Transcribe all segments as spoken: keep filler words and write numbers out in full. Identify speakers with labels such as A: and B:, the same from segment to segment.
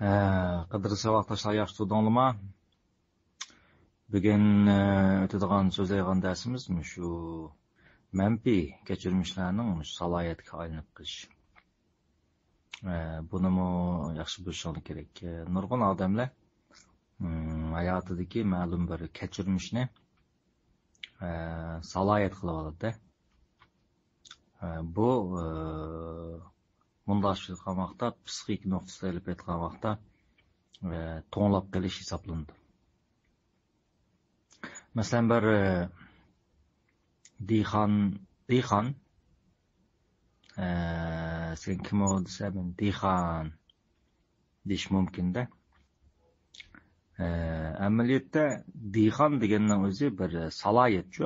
A: Qadrli savatdaşlar, yaxshi turdinglarmi? Bugun o'tadigan so'zlaydigan darsimiz shu manfiy kechirmishlarning salohiyatga aylanib qilish. Bunimi yaxshi bilishing kerak. Nurg'un odamlar hayotidagi ma'lum bir kechirmishni salohiyat qilib oladi. Bu bundoq qilgan vaqtda psixik nuqtada ilib aytgan vaqtda to'nlab qilish hisoblanadi. Masalan bir Dixon Dixon sen kim o desem Dixon deyish mumkin-da. Amaliyotda Dixon deganning o'zi bir salohiyatchi.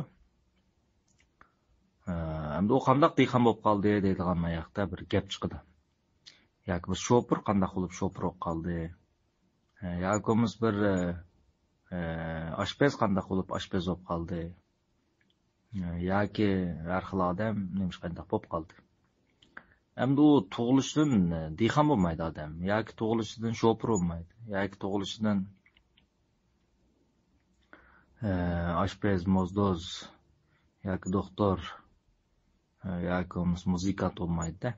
A: Endi u qanday Dixon bo'lib qoldi deydigan mayaqda bir gap chiqdi. Yoki bir shopir qanday qilib shopir bo'lib qoldi. Yoki bir oshpaz qanday qilib oshpaz bo'lib qoldi. Yoki har xil odam nima qanday bo'lib qoldi. Endi u tug'ilishidan Dixon bo'lmaydi odam, yoki tug'ilishidan shopir bo'lmaydi, yoki tug'ilishidan oshpaz, mozdoz yoki doktor yoki muzikant bo'lmaydi-da.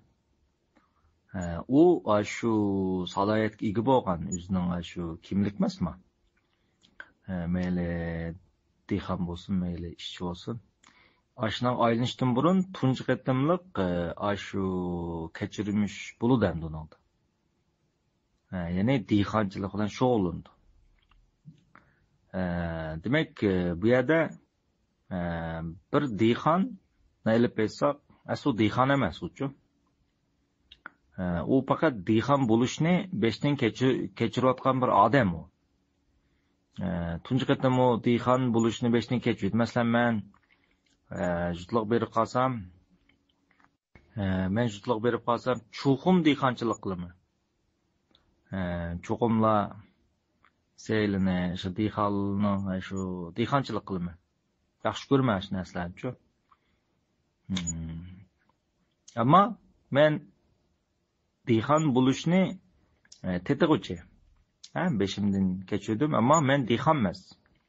A: U shu salohiyatga ega bo'lgan o'zining shu kimlik emasmi? Mayli Dixon bo'lsin, mayli ishchi bo'lsin. Ashundan aylanishdan burun tunji qatimliq shu kechirmish bo'ldi endi uningda. Ya'ni Dixonchilik bilan shug'ullandi. Demak, bu yerda bir Dixon nayilib aytsak, asli Dixon emas uchu. U faqat Dixon bo'lishni beshdan kechirayotgan bir odam u. Tunji qatim u Dixon bo'lishni beshdan kechirdi. Masalan, men jutliq berib qolsam, men jutliq berib qolsam, chuqum Dixonchilik qilaman. Chuqumlar seylini, shu Dixonning shu Dixonchilik qilaman. Yaxshi ko'rman shu narsalarni-chu. Ammo men Dixon bo'lishni tetig'uchi. Ha, beshimdan kechirdim, ammo men Dixon emas.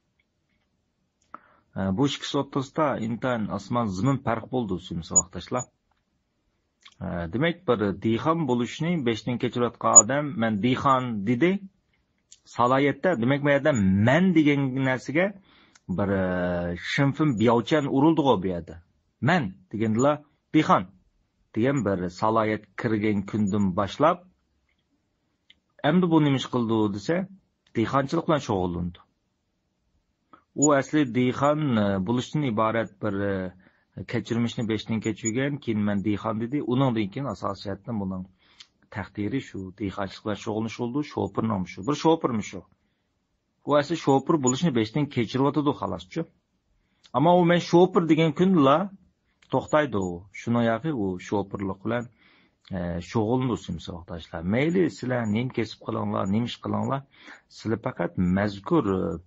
A: Bu ikkisi o'rtasida intan osmon zimin farq bo'ldi o'zimiz vaqtashlar. Demak, bir Dixon bo'lishni beshdan kechirayotgan odam men Dixon dedi. Salohiyatda, demak, bu yerda men degan narsaga bir shimfim biyovchan urildi-ku bu yerda. Men deganlar Dixon degan bir salohiyat kirgan kundan boshlab endi bu nima ish qildi desa, Dixonchilik bilan shug'ullandi. U asli Dixon bo'lishdan iborat bir kechirmishni beshdan kechirgan, keyin men Dixon dedi. Uningdan keyin asosiyatdan buning taqdiri shu Dixonchilik bilan shug'ullanish bo'ldi, shopirning shu. Bir shopirmi shu. U asli shopir bo'lishni beshdan kechiryotdi xolos-chu. Ammo u men shopir degan kunla to'xtaydi u. Shuni yoqi u shopirlik bilan shug'ullanishimiz vaqtashlar. Mayli sizlar nim kesib qilinglar, nim ish qilinglar. Sizlar faqat mazkur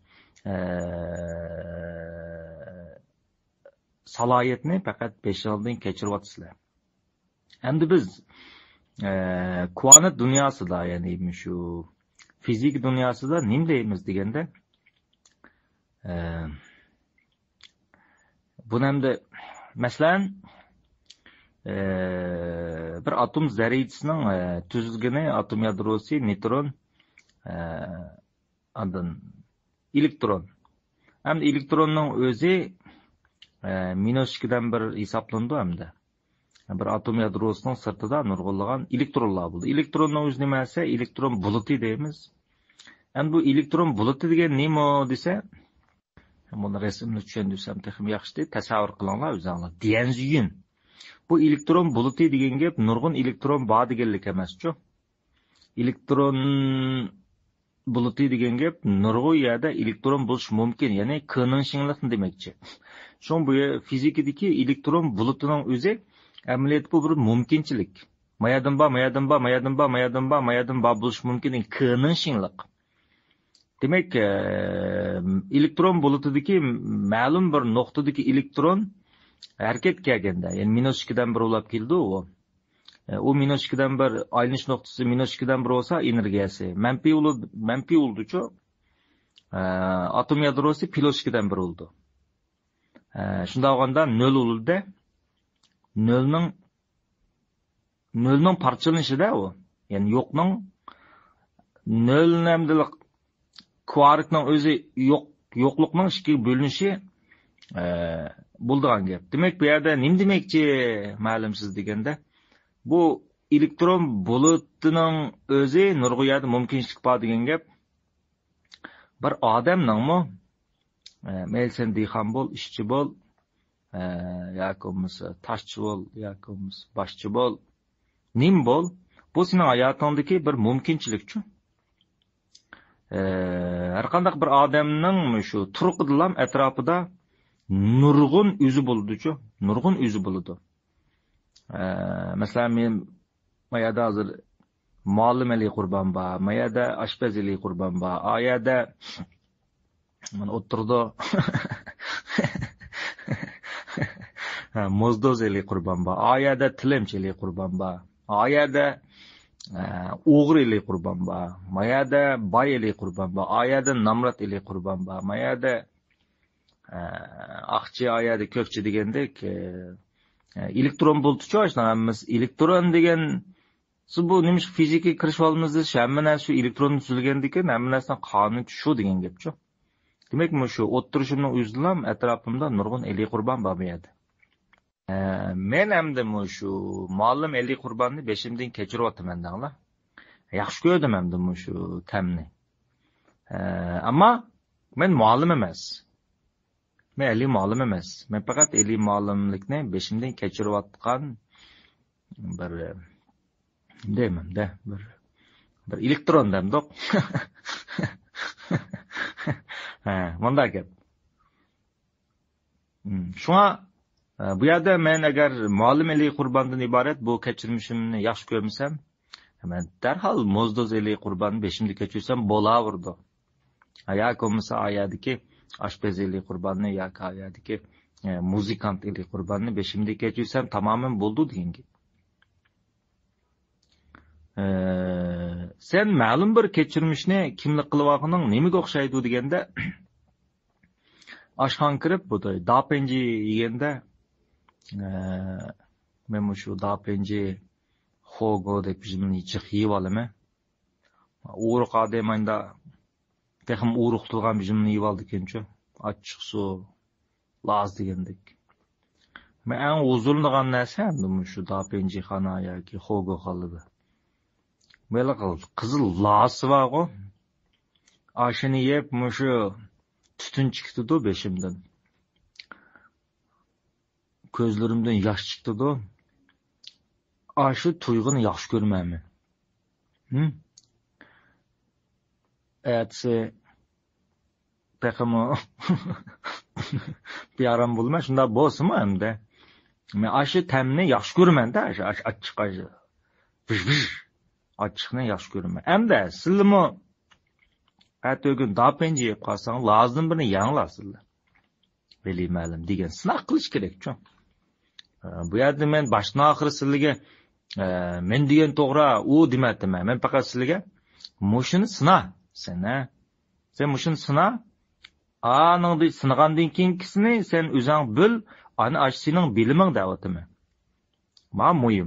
A: salohiyatni faqat beshingdan kechiryapsizlar. Endi biz quanit dunyosida, ya'ni shu fizik dunyosida nim deymiz deganda buni hamda masalan bir atom zarrasining tuzilgani atom yadrosi neutron andan elektron. Hamda elektronning o'zi minus ikkidan bir hisoblandi hamda. Bir atom yadrosining sirtida nurg'unlagan elektronlar bo'ldi. Elektronning o'zi nima esa, elektron buluti deymiz. Endi bu elektron buluti degan nima desa, buni rasmni tushundirsam texnik yaxshi deb tasavvur qilinglar o'zingizlar. Dianziyin. Bu elektron buluti degan gap nurg'un elektron bor deganlik emas-ku. Elektron buluti degan gap nurg'un yerda elektron bo'lish mumkin, ya'ni ko'ninshinglikni demakchi. Shun bu fizikadagi elektron bulutining o'zi amaliyot bu bir mumkinchilik. Mayadan ba, mayadan ba, mayadan ba, mayadan ba, mayadan ba bo'lish mumkin, ko'ninshinglik. Demak, elektron bulutidagi ma'lum bir nuqtadagi elektron harakatga kelganda, ya'ni minus ikkidan bir ulab keldi u. E, u minus ikkidan bir aylanish nuqtasi minus ikkidan bir bo'lsa, energiyasi manfiy bo'ldi, manfiy bo'ldi-chu. E, atom yadrosi plus ikkidan bir bo'ldi. E, shunda olganda nol bo'ldi. nolning nolning parchalanishida u, ya'ni yo'qning nol namdilik kvarkning o'zi yo'q yo'qlikning ikkiga bo'linishi e, bo'ldigan gap. Demak, bu yerda nima demakchi ma'lumsiz deganda, bu elektron bulutining o'zi nurg'oyada mumkinchilik bor degan gap. Bir odamningmi, e, mayli sen dehqon bo'l, ishchi bo'l, e, yoki bo'lmasa toshchi bo'l, yoki bo'lmasa boshchi bo'l, nim bo'l, bu sening hayotingdagi bir mumkinchilikchu. E, har qanday bir odamning shu turqidilam atrofida nurg'un o'zi bo'ldi-chu, nurg'un o'zi bo'ladi. E, masalan, men mayada hozir muallimalik qurbon bor, mayada oshpazlik qurbon bor, oyada mana o'tirdi mozdozlik qurbon bor, oyada tilimchilik qurbon bor, oyada o'g'rilik qurbon bor, mayada boylik qurbon bor, oyada namratlik qurbon bor, mayada aqchi, oyada ko'kchi degandek elektron bo'ldi-chu, hammamiz elektron degan siz bu nimish fizika kirish olmamizda hamma narsa shu elektron tuzilgandikan, hamma narsadan qonun shu degan gapchu. Demak, bu shu o'tirishimning o'zidan atrofimda nurg'un eli qurbon bor edi. E, men hamda shu muallim eli qurbonni beshimdan kechiryapman danglar. Yaxshi ko'rdim hamda shu tamni. E, ammo men muallim emas. Men eli muallim emas. Men faqat eli muallimlikni beshimdan kechiryotgan bir deyman da, bir bir elektron demdoq. Ha, bunday gap. Shunga bu yerda men agar muallimlik qurbondan iborat bu kechirmishimni yaxshi ko'rsam, men darhol mozdozlik qurbonni beshimda kechirsam bo'laverdi. Yoki bo'lmasa oyadiki oshpazlik qurbonni yoki oyadiki muzikantlik qurbonni beshimda kechirsam tamoman bo'ldi degan gap. Ee, sen ma'lum bir kechirmishni kimlik qilib olganing nimaga o'xshaydi deganda, oshxon kirib, bu dopenji yeganda, e, men shu dopenji xogo deb jimni ichiq yeb olaman. Uruq odamanda texim uruq qilgan jimni yeb oldi ekanchu, ochiq suv laz degandek. Men eng huzurlangan narsa ham shu dopenji xona yoki xogo xolida. Böyle kızıl lası var o. Aşını yep muşu tütün çıktı da beşimden. Gözlerimden yaş çıktı da. Aşı tuygunu yaş görmem mi? Hı? Eğetse peki mi bir aram bulma. Şunda boğsu mu hem de? Aşı temni yaş görmem de. Aşı açık aşı. Vış vış. Açıqni yaxshi ko'raman. Hamda sizlarmi atog'un dopenji yeb qolsang, lozim birini yanglasizlar. Beli ma'lum degan sinaq qilish kerak-ku. Bu yerda men boshdan oxiri sizlarga men degan to'g'ri, u demayapman. Men faqat sizlarga mushuni sina, sen ha. Sen mushuni sina. Aningni sinagandan keyingisini sen o'zing bil, ana ash sening biliming da'vatiman. Ma muhim.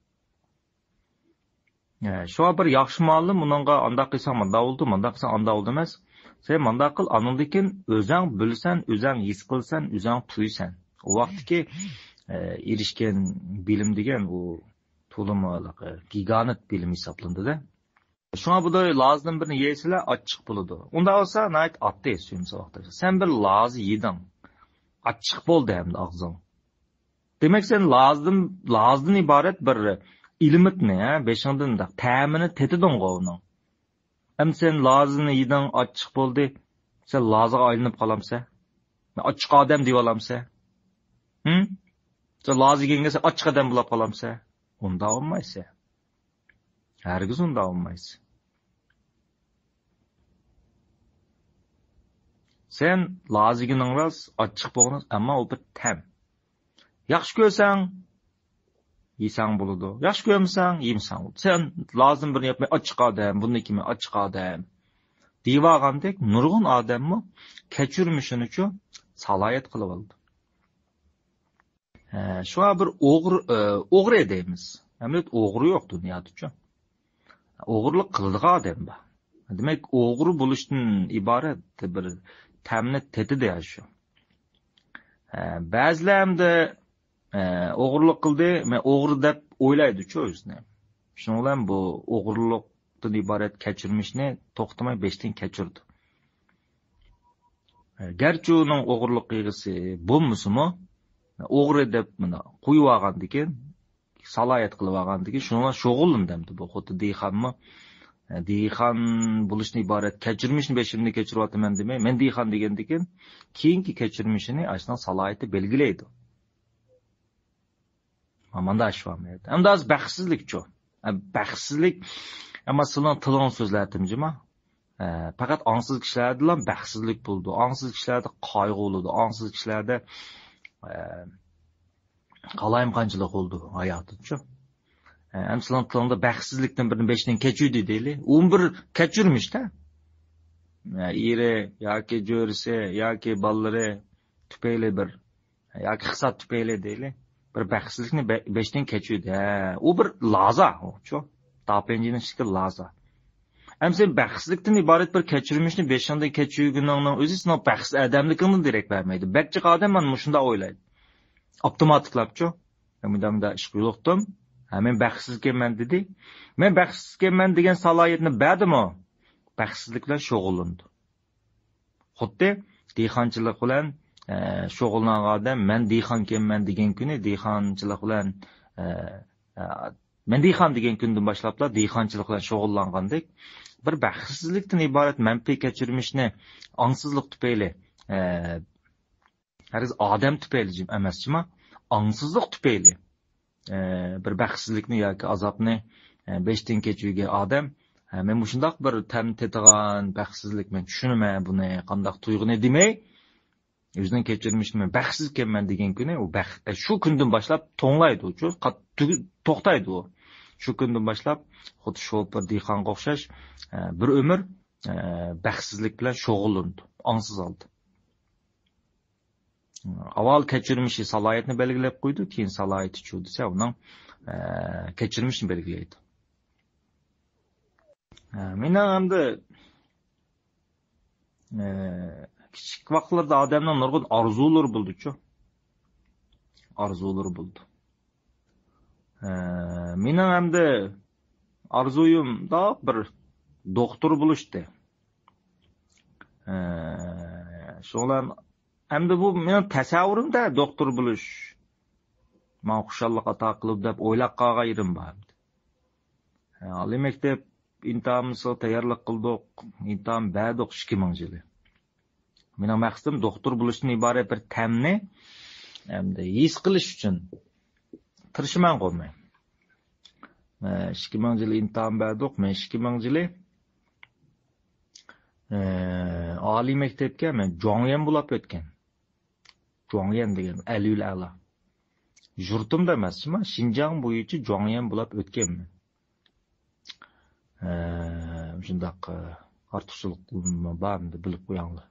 A: Şu bir yaxshi muallim uningga anda qilsang manda bo'ldi, manda qilsang anda bo'ldi emas. Sen manda qil, aningdan o'zing bilsan, o'zing his qilsan, o'zing tuysan. O vaqtki erishgan bilim degan u to'liq gigant bilim hisoblanadi-da. Shunga bu da lozim birini yeysizlar, ochiq bo'ladi. Unda olsa, nayt atdi suyumsa vaqtda. Sen bir lozi yeding. Ochiq bo'ldi hamda og'zing. Demak, sen lozim, lozdan iborat bir ilmitni, ha, beshingdan da ta'mini tetiding o'ning. Ham sen lozini yeding, ochiq bo'ldi. Sen loziga aylanib qolamsa, ochiq odam deb olamsa. Hm? Sen lozi yeganga ochiq odam bo'lib qolamsa, unda olmaysa. Hargiz unda olmaysa. Sen lozigining ras ochiq bo'lg'in, ammo u bir tam. Yaxshi ko'rsang, Yesang bo'ladi. Yaxshi ko'rmasang, yemsang bo'ladi. Sen lozim bir yapmay ochiq odam, buniki men ochiq odam. Deyvagandek nurg'un odammi kechirmishini uchun salohiyat qilib oldi. Shu bir o'g'ri o'g'ri deymiz. Hamlet o'g'ri yo'q dunyoda-chi. O'g'irlik qiladigan odam bor. Demak, o'g'ri bo'lishdan iborat bir ta'mni tetida shu. Ba'zilar hamda o'g'irlik qildi, men o'g'ri deb o'ylaydi-chi o'zini. Shuning bilan bu o'g'irlikdan iborat kechirmishni to'xtamay beshdan kechirdi. Garchi uning o'g'irlik qilg'isi bo'lmasa-mu, o'g'ri deb mana qo'yib olgandan keyin, salohiyat qilib olgandan keyin shunga shug'ullandimdi bu. Xuddi deyxanmi, deyxan bo'lishni iborat kechirmishni beshimni kechiryapman demay, men deyxan degandan keyin keyingi kechirmishini ashuna salohiyati belgilaydi. Amanda ashvamaydi. Hamda az baxtsizlik-chu. Baxtsizlik ama sizning tilon so'zlatimjima. Faqat ongsiz kishilarda bilan baxtsizlik bo'ldi. Ongsiz kishilarda qayg'u bo'ldi. Ongsiz kishilarda qalayim qanchalik bo'ldi hayotda-chu. Ham sizning tilingda baxtsizlikdan birini beshdan kechirdi deyli. o'n bir kechirmish-da. Eri yoki jo'risi yoki bolalari tupayli bir yoki hisob tupayli deyli. Bir baxtsizlikni beshdan kechirdi. U bir laza, o'chu. Tapenjini shikil laza. Ham sen baxtsizlikdan iborat bir kechirmishni beshdan kechirguningning o'zi sen baxtsiz odamligingni derak bermaydi. Bakchiq odam mana shunda o'ylaydi. Avtomatlabchu. Hamda ish qildim. Ha men baxtsiz ekanman dedi. Men baxtsiz ekanman degan salohiyatni berdimi? Baxtsizlik bilan shug'ullandi. Xuddi dehqonchilik bilan shug'ullangan odam men dehqon ekanman degan kuni dehqonchilik bilan men dehqon degan kundan boshlabla dehqonchilik bilan shug'ullangandek bir baxtsizlikdan iborat manfiy kechirmishni ongsizlik tufayli hariz odam tufayli emasmi? Ongsizlik tufayli bir baxtsizlikni yoki azobni beshdan kechirgan odam men shundoq bir tam tetigan baxtsizlik men tushunaman buni qanday tuyg'uni demay o'zining kechirmishni baxtsiz ekanman degan kuni u shu kundan boshlab to'nglaydi u to'xtaydi u shu kundan boshlab xuddi shu bir dehqonga o'xshash bir umr baxtsizlik bilan shug'ullandi ongsiz oldi. Avval kechirmishi salohiyatni belgilab qo'ydi, keyin salohiyati chu desa uning kechirmishini belgilaydi. Meni hamda kichik vaqtlarda odamning nurg'un orzulari bo'ldi-chu. Orzulari bo'ldi. Meni hamda orzuyim da bir doktor bo'lishdi. Shundan hamda bu mening tasavvurimda doktor bo'lish men xushallik ato qilib deb o'ylab qolgan yerim bor. Oliy maktab imtihonimizga tayyorlik qildik, imtihon berdik ikki ming yili. Mening maqsadim doktor bo'lishdan iborat bir ta'mni hamda his qilish uchun tirishman qo'ymay. ikki ming yil imtihon berdik, men ikki ming yili oliy maktabga men jo'ngyan bo'lib o'tgan. Jo'ngyan degan alil ala. Yurtimda emasmi, Xinjiang bo'yicha jo'ngyan bo'lib o'tganman. Shundaq ortiqchilik bormi bilib qo'yinglar.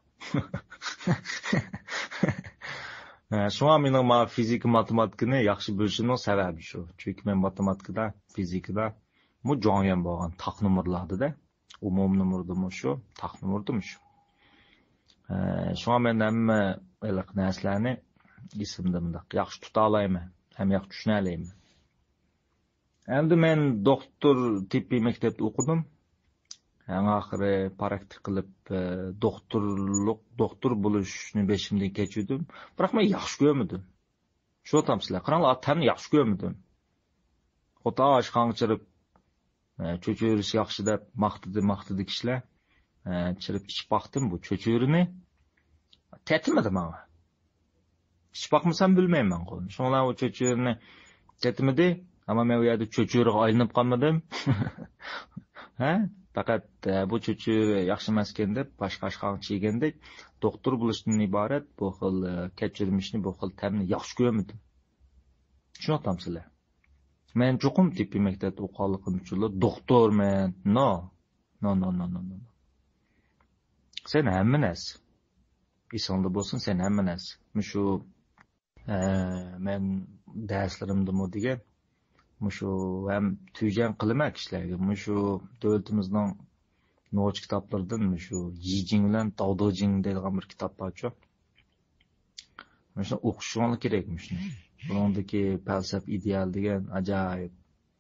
A: Shunga mening ma fizik matematikani yaxshi bilishimning sababi shu. Chunki men matematikada, fizikada bu jo'ngyan bo'lgan taq numurlarda umum numurdimi shu, taq numurdimi shu. Shunga men hamma iliq narsalarni esimda bundoq yaxshi tuta olayman, ham yaxshi tushuna olayman. Endi men doktor tibbiy maktabda o'qidim. Eng oxiri praktik qilib doktorlik, doktor bo'lishni beshimdan kechirdim. Biroq men yaxshi ko'rmadim. Shu tamsizlar, qaranglar, tamni yaxshi ko'rmadim. Xota oshxon chirib, cho'chirish yaxshi deb maqtadi, maqtadi kishilar. Chirib ichib baqdim bu cho'chirini. Tetmadi menga. Ichib baqmasam bilmayman qo'yni. Shunlar o cho'chirini tetmadi, ammo men u yerda cho'chiriga aylanib qolmadim. Ha? Faqat bu cho'chiri yaxshi emas ekan deb boshqa oshxon chegandek doktor bo'lishdan iborat bu xil kechirmishni, bu xil ta'mni yaxshi ko'rmadim. Shuni aytamsizlar. Men cho'qim tibbiy maktabda o'qiganligim uchun doktorman. No. No, no, no, no, no. Sen hamma narsa. Esingda bo'lsin, sen hamma narsa. Mushu men darslarimda degan mushu ham tujan qilaman kishilarga. Mushu davlatimizning no'ch kitoblaridan mushu Yijing bilan Dodojing degan bir kitob bor-ku. Mushu o'qishing kerakmi shuni. Buningdagi falsaf ideal degan ajoyib.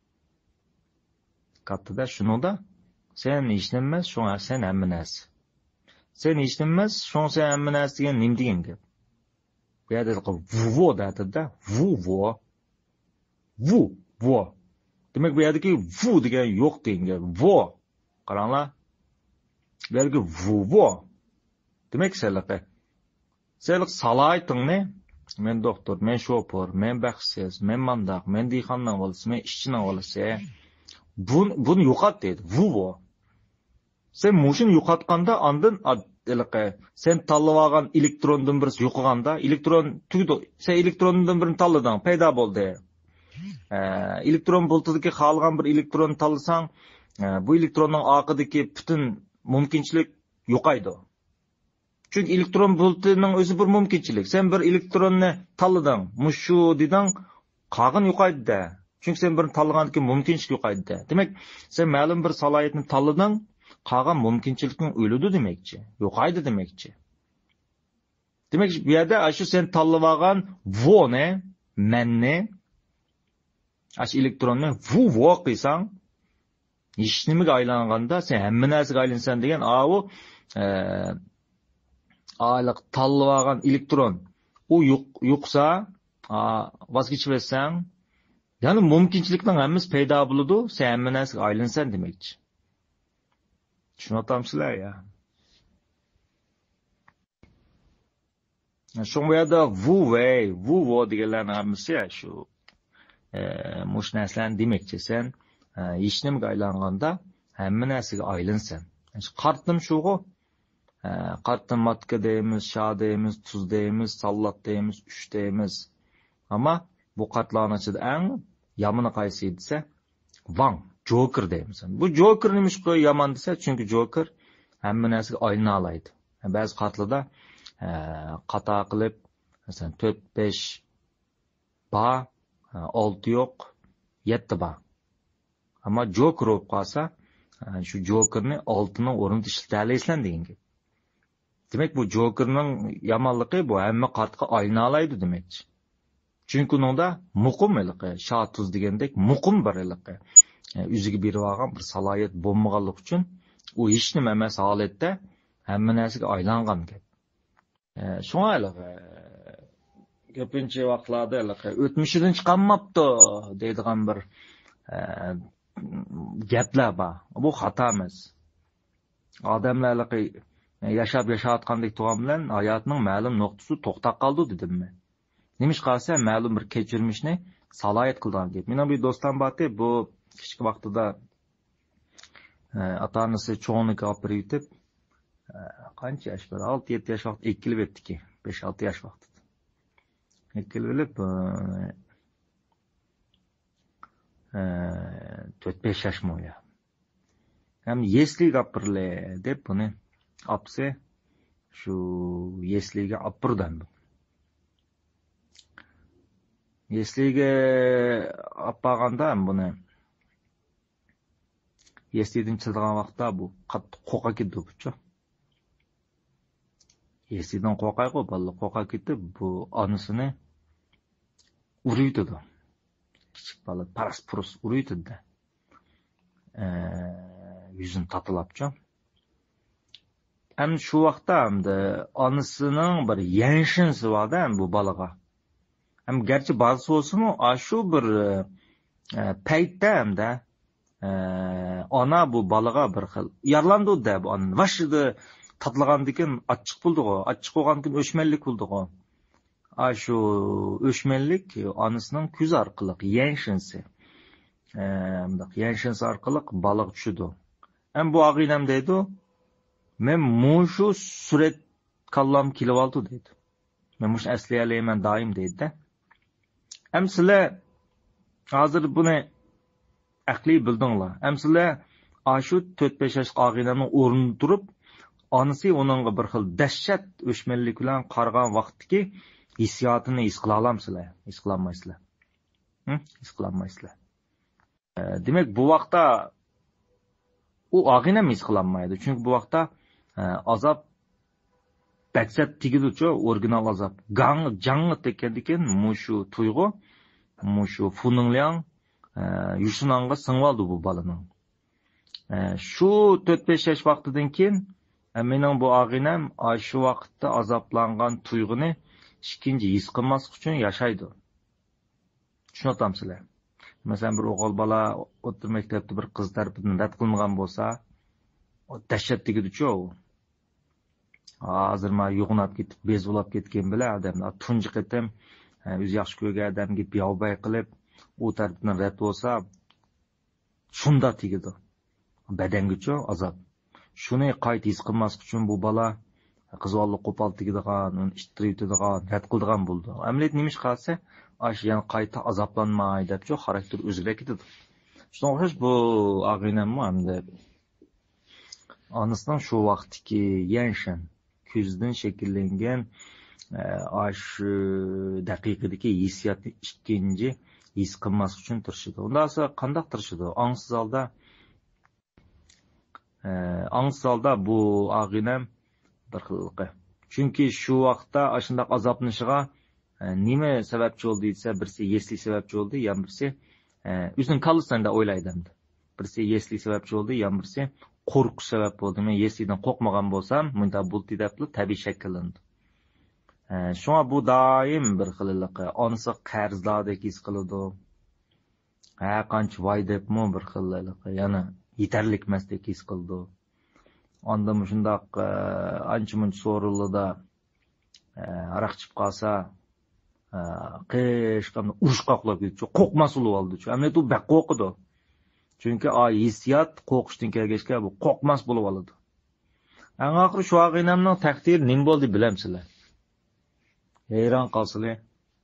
A: Kattada shuningda sen hech nima emas, shunga sen hamma narsa. Sen hech nima emas, shunga sen hamma narsa degan nim degan gap. Bu yerda vuvo datida, vuvo. Vu, vo. Demak bu yerdagi vu degan yo'q degan gap. Vo. Qaranglar. Bu yerga vuvo. Demak senlar senlar salaytingni men doktor, men shoför, men baxtsiz, men mandaq, men dehqondan bo'lsa, men ishchidan bo'lsa, bun buni yo'qot deydi. Vuvo. Sen mushuni yo'qotganda ondan sen tanlab olgan elektrondan birisi yo'qolganda, elektron tugdi. Sen elektrondan birini tanlading, paydo bo'ldi. Elektron bulutidagi xohlagan bir elektron tanlasang, bu elektronning orqadagi butun mumkinchilik yo'qaydi. Chunki elektron bulutining o'zi bir mumkinchilik. Sen bir elektronni tanlading, mushu deding, qolgan yo'qaydi. Chunki sen birini tanlagandan keyin mumkinchilik yo'qaydi. Demak, sen ma'lum bir salohiyatni tanlading, qolgan mumkinchilikning o'lidi demakchi, yo'qaydi demakchi. Demak, bu yerda shu sen tanlab olgan voni, manni, ash elektronni vu vo qilsang, hech nimaga aylanganda sen hamma narsaga aylansan degan avu ayliq tanlab olgan elektron u yo'qsa, voz kechibetsang, ya'ni mumkinchilikning hammasi paydo bo'ladi, sen hamma narsaga aylansan demakchi. Tushunyapsizlar ya? Shu yerda vu way, vu vo deganlarning hammasi shu mush narsalarni demakchi. Sen hech nimaga aylanganda hamma narsaga aylansan. Qartdim shugo. Qartdim matka deymiz, sha deymiz, tuz deymiz, sallat deymiz, uch deymiz. Ammo bu qartlarning ichida eng yomoni qaysi desa, Wang, Joker deymiz. Bu Joker nimish qo'y yomon desa, chunki Joker hamma narsaga aylana oladi. Ba'zi qartlarda qata qilib, masalan to'rt besh ba, olti yo'q, yetti ba. Ammo Joker bo'lib qolsa, shu Jokerni oltining o'rnida ishlatalaysan degan gap. Demak, bu Jokerning yomonligi bu hamma qartga aylana oladi demakchi. Chunki unda muqim eliqi, shatuz degandek muqim bir eliqi. O'ziga berib olgan bir salohiyat bo'lmaganlik uchun u hech nima emas holatda hamma narsaga aylangan gap. Shunga eliqi ko'pincha vaqtlarda eliqi o'tmishidan chiqolmabdi deydigan bir gaplar bor. Bu xato emas. Odamlar eliqi yashab yashayotgandek turgan bilan hayotning ma'lum nuqtasi to'xtab qoldi dedim men. Nimish qolsa ma'lum bir kechirmishni salohiyat qilgan gap. Mening bir do'stim bordi, bu kichik vaqtida ota-onasi cho'nga olib yetib, qancha yosh bor? olti yetti yosh vaqt ikkilib etdiki, besh olti yosh vaqtida. Ikkilib to'rt besh yosh mo'ya. Ham yesliga opirle deb buni apse shu yesliga opirdan. Yesliga apaganda buni yeslidan chiqadigan vaqtda bu qattiq qo'qa ketdi bucha. Yeslidan qo'qayqo balla qo'qa ketdi, bu onasini uruydi. Kichik bola paras purus uruydi-da. Yuzini tatilabcha. Ham shu vaqtda hamda onasining bir yanshinsi bor-da bu bolaga. Ham garchi ba'zi bo'lsa-mu, shu bir paytda hamda ona bu bolaga bir xil yarlandi-da bu ona. Vashida tatlagandikin achchiq bo'ldi-ku, achchiq bo'lgandikin o'chmanlik bo'ldi-ku. Shu o'chmanlik onasining ko'z orqali yanshinsi. Bundaq yanshinsi orqali bolaga tushdi. Ham bu og'inam deydi, men mushu surat kallam kelib oldi deydi. Men mush asliyalayman doim deydi-da. Ham sizlar Hozir buni aqliy bildinglar. Amsizlar ashu to'rt besh yosh og'inamning o'rnida turib, onasi onunğa bir xil dahshat o'shmanlik bilan qargan vaqtdagi hissiyotini his qila olamsizlar? His qila olmaysizlar. Hı? His qila olmaysizlar. E, demak, bu vaqtda u og'inam his qila olmaydi. Chunki bu vaqtda e, azob baksat tigidichu, original azob. Gang jangni tekkendikin mushu tuyg'u, mushu funingliang e, yushinanga singib oldi bu balaning. E, shu to'rt besh yosh vaqtidan keyin mening bu og'inam shu vaqtda azoblangan tuyg'uni ikkinchi his qilmaslik uchun yashaydi. Tushunatamsizlar? Masalan, bir o'g'il bola o'rta maktabda bir qiz tarafidan rad qilingan bo'lsa, dahshat tegidichu. Hozir men yo'g'inab ketib, bezvolab ketgan bilan odamlar tunji qatam o'zi yaxshi ko'rgan odamga biyobay qilib, u tarafdan rad bo'lsa, shunda tegidi. Badangacha azob. Shuni qayta his qilmaslik uchun bu bola qizg'onlik qo'pol tegadigan, uni ishtirib o'tadigan, rad qiladigan bo'ldi. Amaliyot nima ish qilsa, ash yana qayta azoblanmay debchi xarakter o'zgarib ketadi. Shunga o'xshash bu og'inammi hamda onasining shu vaqtdagi yanshan ko'zdan shakllangan ash daqiqadagi hissiyotni ikkinchi his qilmaslik uchun tirishadi. Undan so'ng qanday tirishadi? Ongsiz holda ongsiz holda bu og'inam bir xilqi. Chunki shu vaqtda ashundaq azoblanishiga nima sababchi bo'ldi desa, birisi yesli sababchi bo'ldi, yana birisi o'zining kallasida o'ylaydi. Birisi yesli sababchi bo'ldi, yana birisi qo'rqish sabab bo'ldi. Men yeslidan qo'rqmagan bo'lsam, bunda bo'ldi deb tabiiy shakllandi. Shunga bu doim bir xilliqi. Onasi qarzdordek his qiladi. Ha, qancha voy debmi bir xilliqi. Yana yetarlik emasdek his qildi. Onda shundoq ancha-muncha so'rilida aroq ichib qolsa, qishqamni urushqa qolib ketdi. Qo'rqmas bo'lib oldi. Amaliyot u baq qo'rqidi. Chunki ay hissiyot qo'rqishdan kelgachga bu qo'rqmas bo'lib oladi. Eng oxiri shu og'inamning taqdiri nima bo'ldi bilamsizlar? Hayron qolsizlar.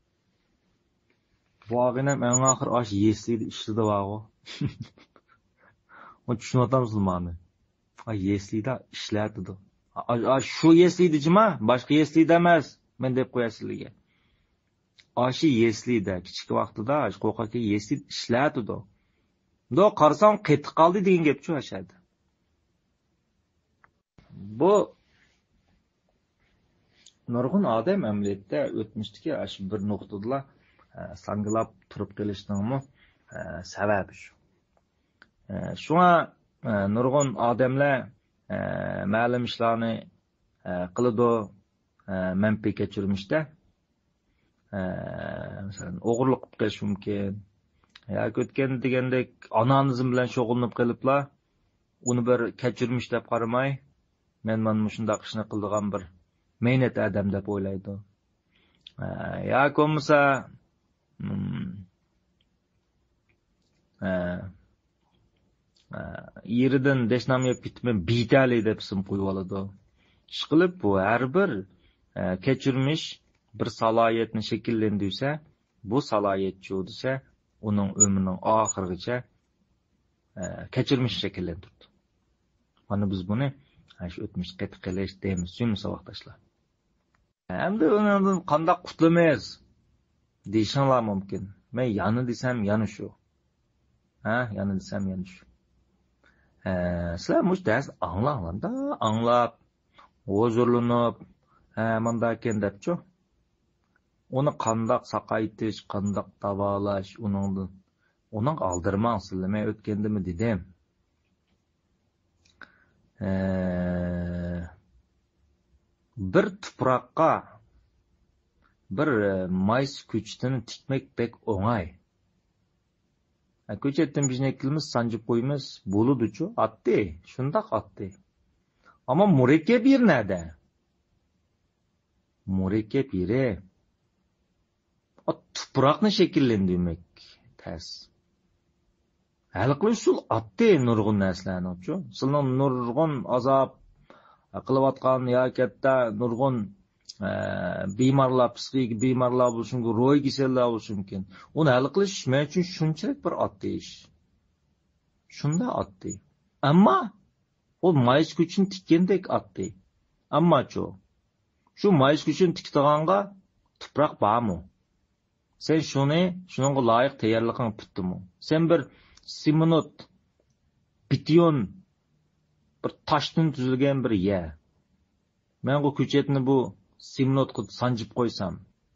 A: Bu og'inam eng oxir osh yeslida ishladi vaqo. O tushunamsizmi? Ay yeslida ishladi. Shu yeslidijimi? Boshqa yeslida emas. Men deb qo'yasizlarga. Oshi yeslida kichik vaqtida qo'rqaqga yeslid ishladi. Do qarsam qetib qoldi degan gapchi ashadi. Bu nurg'un odam amaliyotda o'tmishdagi shu bir nuqtada sangilab turib kelishning sababi shu. Shunga nurg'un odamlar ma'lum ishlarni qiladi, manfiy kechirmishda. Masalan, o'g'irlik qilib qilish mumkin. Ya o'tgan degandek anonizm bilan shug'ullanib qiliblar, uni bir kechirmish deb qaramay, men mana shunday ishni qildigan bir mehnat odam deb o'ylaydi. Ya bo'lmasa yeridan deshnam yeb bitmay bitali deb ism qo'yib oladi. Ish qilib bu har bir kechirmish bir salohiyatni shakllantirsa, bu salohiyatchi desa uning ömrünün oxirigacha kechirmish shakllantirdi. Mana biz buni shu o'tmish qaytib qilish deymiz, shuni savoqdashlar. Endi undan qanday qutulamaymiz deyishinglar mumkin. Men yana desam, yana shu. Ha, yana desam, yana shu. Eh, sizlar mush dars anglanganda, anglab, huzurlanib, ha, manda ekan debchi. Onu qandaq saqaytish, qandaq davolash, uningdan uning aldirmangsizlar. Men o'tgandimi dedim. Bir tuproqqa bir mays ko'chatini tikmak bek o'ng'ay. Ko'chatdan bijnakilimiz sanjib qo'ymiz, bo'ludi-chu, atdi, shundoq atdi. Ammo murakkab yer nada? Murakkab yeri tuproqni shakllantirmak tas. Hal qilish usul atdi nurg'un narsalarni-chu. Sizning nurg'un azob qilayotgan yoki katta nurg'un bemorlar, psixik bemorlar bo'lishi mumkin, ro'y kasallar bo'lishi mumkin. Uni hal qilish men uchun shunchalik bir oddiy ish. Shunda oddiy. Ammo o mayiz kuchini tikkandek oddiy. Ammo-chu, shu mayiz kuchini tikdiganga tuproq bormi? Sen shuni, shunga loyiq tayyorliging bitdimi? Sen bir simonot bition bir toshdan tuzilgan bir yer. Men bu ko'chatni bu simonotga sanjib qo'ysam,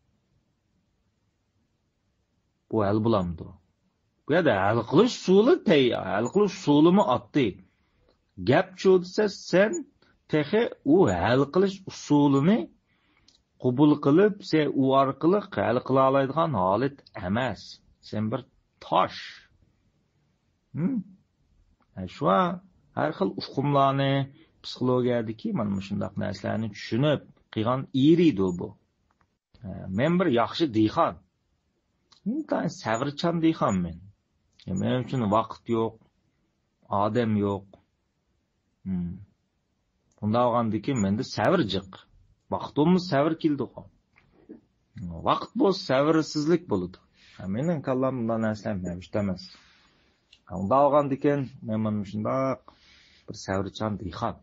A: bu hal bo'lamdi. Bu yerda hal qilish usuli tayyor, hal qilish usulimi oddiy. Gap chu desa sen tehi u hal qilish usulini qabul qilib, sen u orqali hal qila oladigan holat emas. Sen bir tosh. Hmm? Shu har xil uqumlarni psixologiyadagi mana shunday narsalarni tushunib qilgan iyiriydi bu. Men bir yaxshi dehqon. Intan savrchan dehqon men. Men uchun vaqt yo'q, odam yo'q. Hmm. Bunda olgandiki menda savr jiq. Vaqtimiz savr keldi. Vaqt bo'z savrsizlik bo'ladi. Mening kallam bundan narsalar emas. Unda olgandikan men mana shunday bir savrchan dehqon.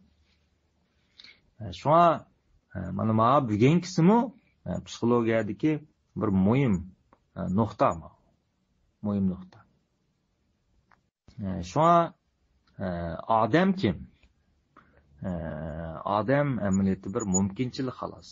A: Shuna mana ma bugungi qismi psixologiyadagi bir muhim nuqta. Muhim nuqta. Shuna odam kim? Odam amaliyotda bir mumkinchilik xolos.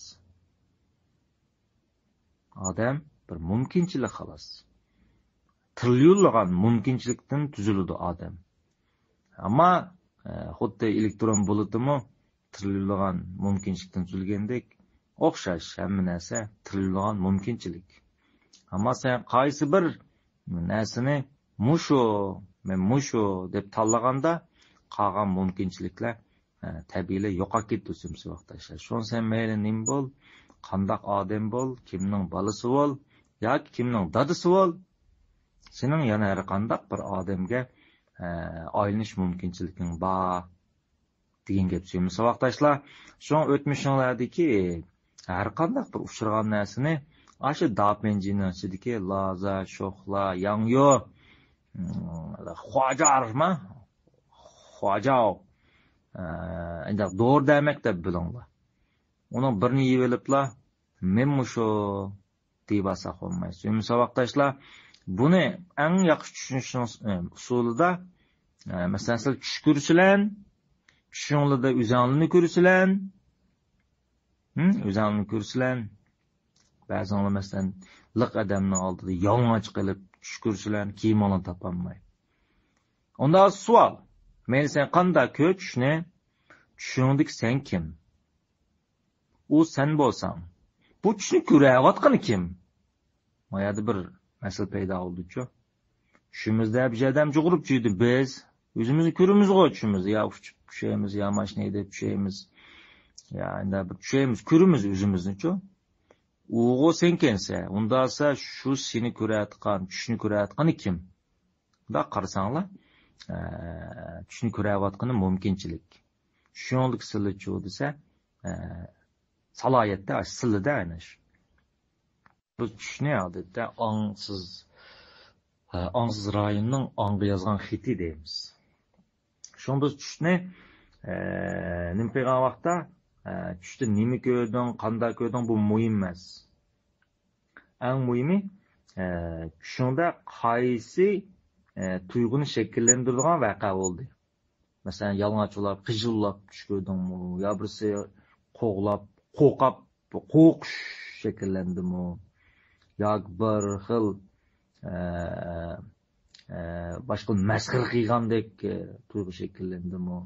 A: Odam bir mumkinchilik xolos. Trillion mumkinchilikdan tuziladi odam. Ammo xuddi elektron bulutimi trillion mumkinchilikdan tuzilgandek o'xshash hamma narsa trillion mumkinchilik. Ammo sen qaysi bir narsani musho, men musho deb tanlaganda qolgan mumkinchiliklar tabiiy yo'qolib ketdi vaqtda. Shon sen mayli nim bo'l, qandoq odam bo'l, kimning bolasi bo'l yoki kimning dadasi bo'l, sening yana har qandoq bir odamga aylanish mumkinchiliking bor degan gap so'ymiz vaqtdaşlar. Shon o'tmishinglardagi har qandoq bir uchragan narsani ashu dapenjining ichidagi laza, shoxla, yangyo, xojarma, xojao endi doğru demek de bilinglar. Onun birini yeyip elipla men musho debasa olmaysiz. So'nggi vaqtdaşlar buni eng yaxshi tushunishning usulida masalan siz tush ko'rishlan, tushingizda o'zingizni ko'rishlan, hm, o'zingizni ko'rishlan. Ba'zan masalan liq odamning oldida yalang'och qilib tush ko'rishlan, kiyimini topolmay. Unda savol, men sen qanday ko'chni tushungdek sen kim? U sen bo'lsang, bu tushni ko'rayotgani kim? Mayada bir masala paydo bo'ldi-ku. Tushimizda bir odam jug'urib juydi biz, o'zimizni ko'rimiz-ku tushimizni, yo tushaymiz, yo mashinada tushaymiz. Ya endi bir tushaymiz, ko'rimiz o'zimizni-ku. U'g'o sen kensa, undasa shu seni ko'rayotgan, tushni ko'rayotgani kim? Bunda qarasanglar, tushni ko'rayotgani mumkinchilik. Tushunlik silichu desa, salohiyatda silida aynish. Biz tushni odatda ongsiz, ongsiz rayonning ongi yozgan xiti deymiz. Shunda biz tushni nima qilgan vaqtda tushda nima ko'rding, qanday ko'rding bu muhim emas. Eng muhimi tushunda qaysi tuyg'uni shakllantiradigan voqea bo'ldi. Masalan, yalang'och bo'lib, qijillab tush ko'rdingmi, yo birisi qo'g'lab, qo'qab, qo'qish shakllandimi, yoki bir xil boshqa masxir qilgandek tuyg'u shakllandimi,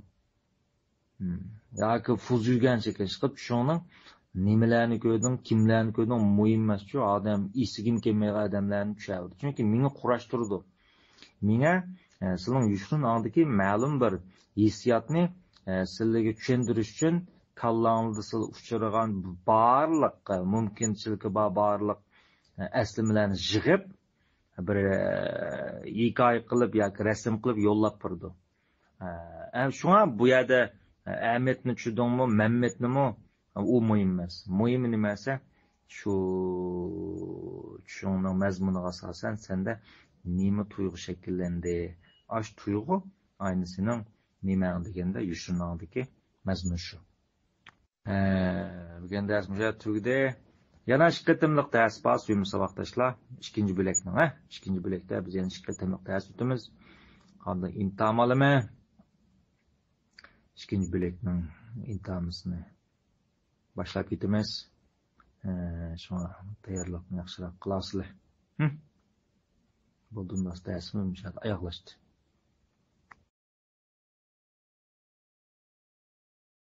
A: yoki fuzilgan shekil chiqib tushingning nimalarni ko'rding, kimlarni ko'rding muhim emas. Shu odam esigim kelmagan odamlarni tushardi. Chunki meni qurashtirdi. Menga sizning yushun oldiki ma'lum bir hissiyotni sizlarga tushuntirish uchun kallangizda siz uchragan barliq mumkinchiligi bor barliq aslimalarni yig'ib bir hikoya qilib yoki rasm qilib yo'llab turdi. Shunga bu yerda Ahmetni tushundingmi, Mehmetnimi u muhim emas. Muhimi nima esa, shu tushunning mazmuniga asosan senda nima tuyg'u shakllandi. Ash tuyg'u ayni sening nima deganda yushunadiki mazmun shu. Bugun ders musha tugdi. Yana ikki qitimliq ders bor, suyimli saboqdoshlar. Ikkinchi bo'lakning, ha? Ikkinchi bo'lakda biz yana ikki qitimliq ders o'tamiz. Qanday imtihon olaman? Ikkinchi bo'lakning imtihonimizni boshlab ketamiz. Shuna tayyorlikni yaxshiroq qilasizlar. Bo'ldim, darsimiz musha oyoqlashdi.